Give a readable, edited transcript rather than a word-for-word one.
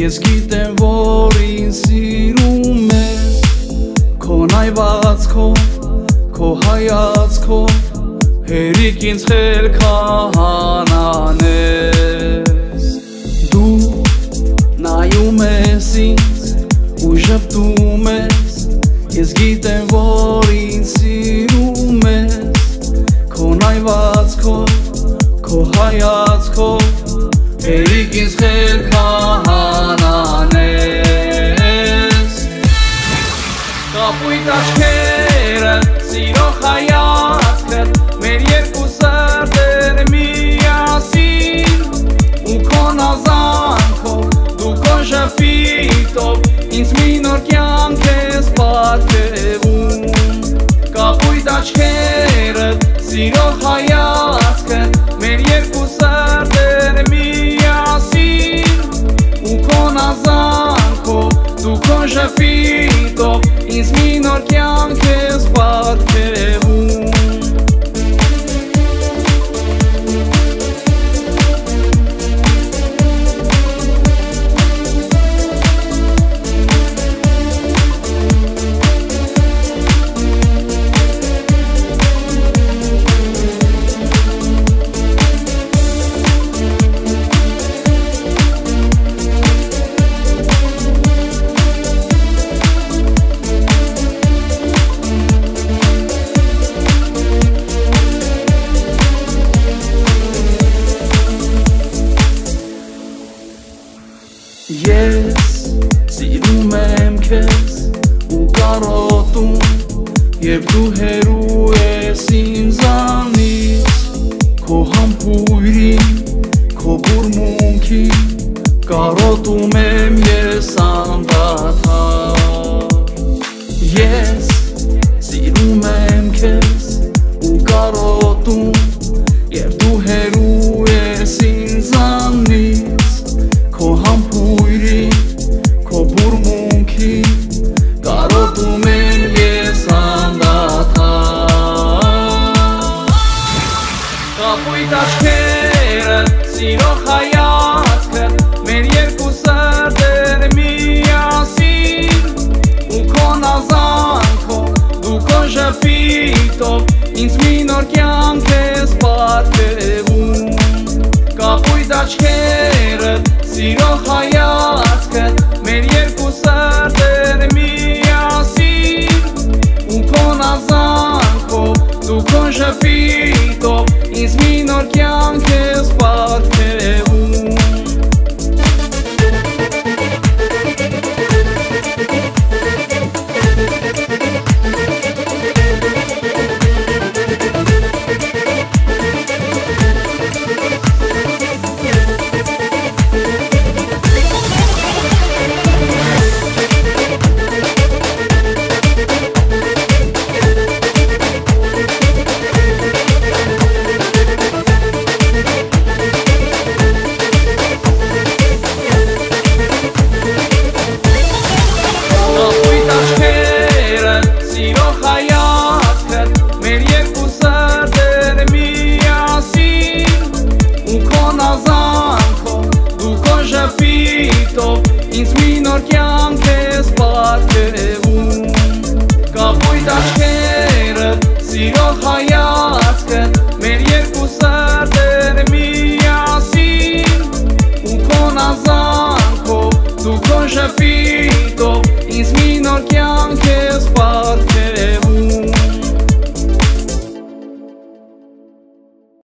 Ես գիտեմ, որ ինձ սիրում ես Քո նայվածքով, քո հայացքով Հերիք ինձ խելքահանանես Դու նայում ես ինձ ու ժպտում ես Ես գիտեմ, որ ինձ սիրում ես Քո նայվածքով, քո հայացքով Հերիք ինձ խելքահանանես Կապույտ աչքերը, սիրող հայացքը Մեր երկու սրտերը միասին Ու քո նազանքով, դու քո ժպիտով Ինձ մի նոր կյանք ես պատկերվում Կապույտ աչքերը, սիրող հայացքը Մեր երկու սրտերը միասին Ու քո նազանքով, դու քո ժպիտով Ինձ մի նոր կյանք ես պատկերվում Ես սիրում եմ քեզ ու կարոտում Երբ դու հեռու ես ինձանից Քո համբույրին, քո բուրմունքին Կարոտում եմ ես անդադար Ես սիրում եմ քեզ ու կարոտում Երբ դու հեռու ես ինձանից Քո համբույրին, քո բուրմունքին Կարոտում եմ ես անդադար Կապույտ աչքերը, սիրող հայացքը Մեր երկու սրտերը միասին Ու քո նազանքով, դու քո ժպիտով Ինձ մի նոր կյանք ես պատկերվում Կապույտ աչքերը, սիրող հայացքը Մեր երկու սրտերը միասին Ու քո նազանքով, դու քո ժպիտով Ինձ մի նոր կյանք ես պատկերվում Ինձ մի նոր կյանք ես պատկերվում Կապույտ աչքերը, սիրող հայացքը Մեր երկու սրտերը միասին Ու քո նազանքով, դու քո ժպիտով Ինձ մի նոր կյանք ես պատկերվում